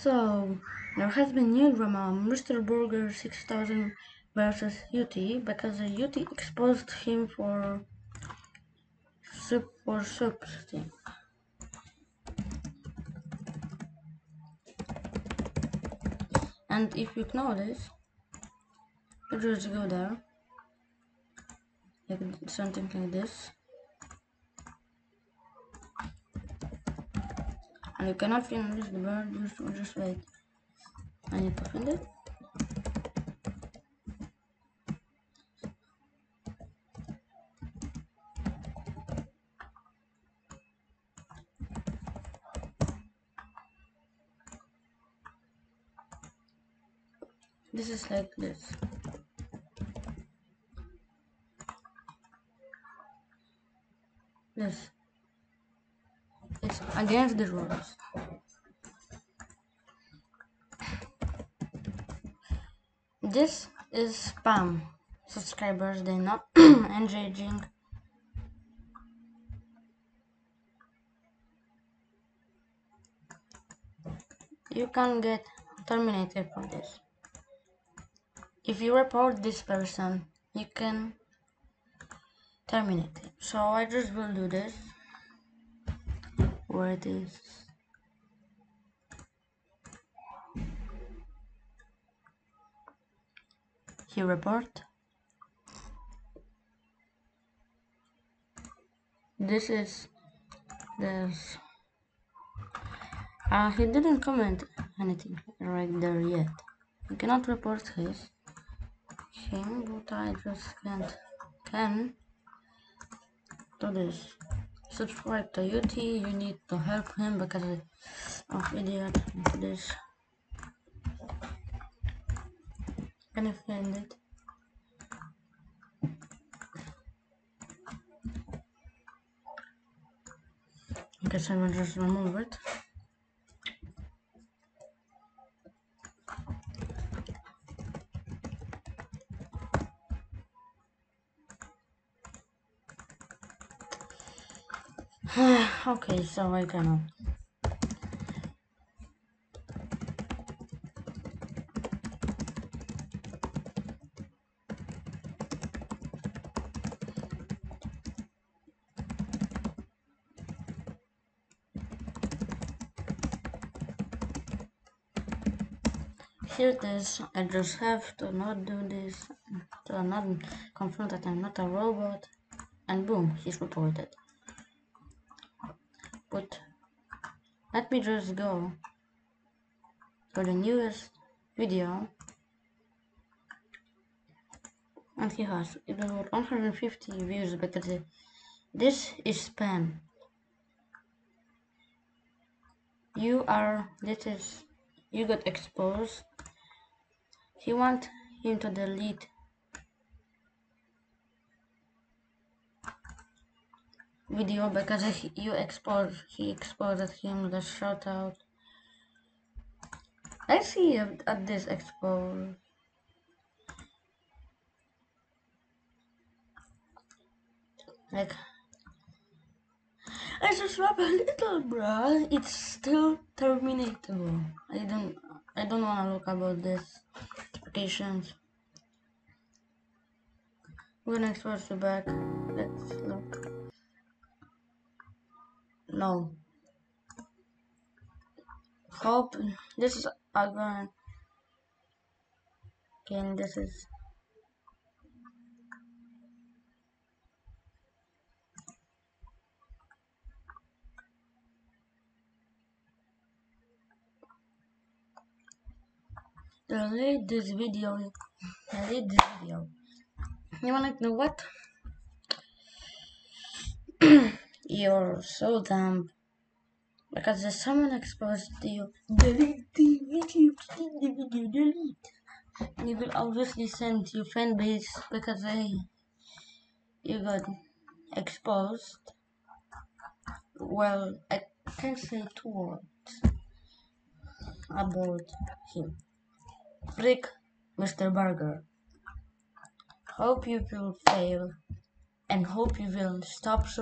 So, there has been new drama on Mr. Burger 6000 versus UT because the UT exposed him for substance. And if you know this, you just go there, like something like this, and you cannot finish the bird. Just wait. I need to find it. This is like this. This. It's against the rules. This is spam. Subscribers, they're not engaging. You can get terminated for this. If you report this person, you can terminate it. So I just will do this. Where it is. He report. This is this. He didn't comment anything right there yet. I cannot report him, but I just can do this. Subscribe to UT. You need to help him because of idiot like this. Can you find it? I guess I will just remove it. Okay, so I cannot. Here it is. I just have to not do this, to not confirm that I'm not a robot, and boom, he's reported. But let me just go for the newest video, and he has even 150 views because this is spam. You got exposed. He want him to delete video because he exposed him the shout out. Let's see at this expose. Like I just rub a little, bruh. It's still terminatable. I don't wanna look about this applications. We're gonna expose the back. Let's look. No. Hope this is again. Again, this is. Delete this video. Delete this video. You wanna know what? You're so dumb. Because if someone exposed you, delete the video, delete. And you will obviously send to your fan base because you got exposed. Well, I can say 2 words about him. Frick, Mr. Burger. Hope you will fail and hope you will stop